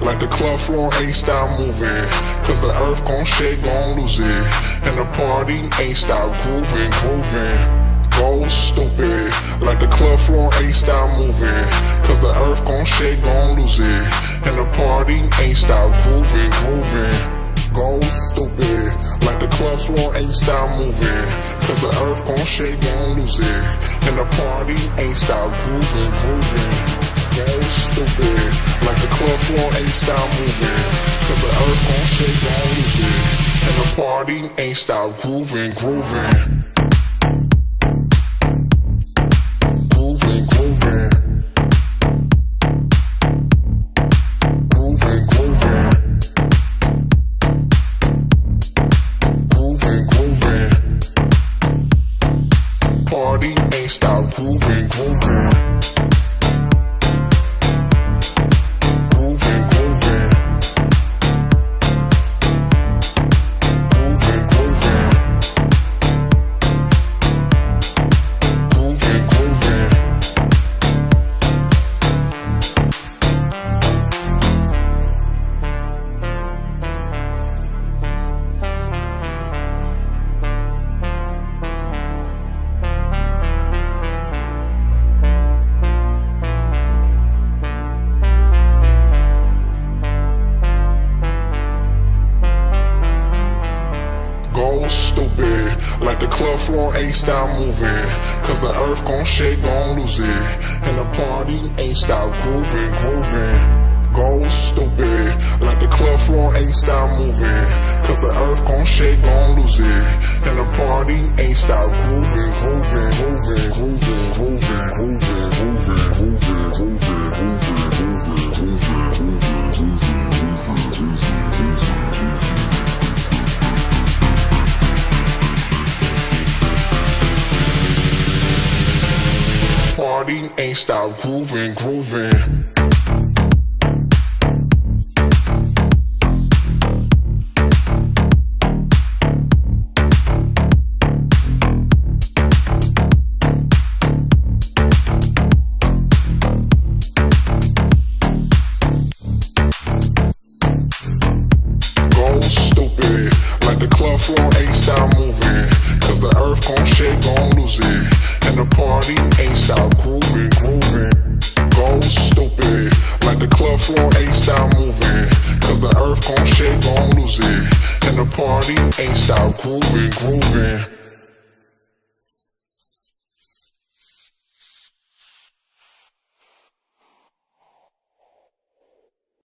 like the club floor ain't stop moving. Cause the earth gon' shake, gon' lose it. And the party ain't stop grooving, grooving. Go stupid, like the club floor ain't stop moving. Cause the earth gon' shake, gon' lose it. And the party ain't stop grooving, grooving. Go stupid, like the club floor ain't stop moving. Cause the earth gon' shake, gon' lose it. And the party ain't stop grooving, grooving. Go stupid, like the club floor ain't stop moving. Cause the earth gon' shake, gon' lose it. And the party ain't stop grooving, grooving. Party ain't stop grooving, grooving. Grooving, grooving. Grooving, grooving. Grooving, grooving. Go stupid, like the club floor ain't stop moving. Cause the earth gon' shake, gon' lose it. And the party ain't stop grooving, grooving. Go stupid, like the club floor ain't stop moving. Cause the earth gon' shake, gon' lose it. And the party ain't stop grooving, grooving, grooving, grooving, grooving, grooving, grooving, grooving, grooving, grooving, grooving, party ain't stop grooving, grooving. Go stupid, like the club floor ain't stop moving. Cause the earth gon' shake, gon' lose it. And the party ain't stop grooving, grooving. Go stupid, like the club floor ain't stop moving. Cause the earth gon' shake, gon' lose it. And the party ain't stop grooving, grooving.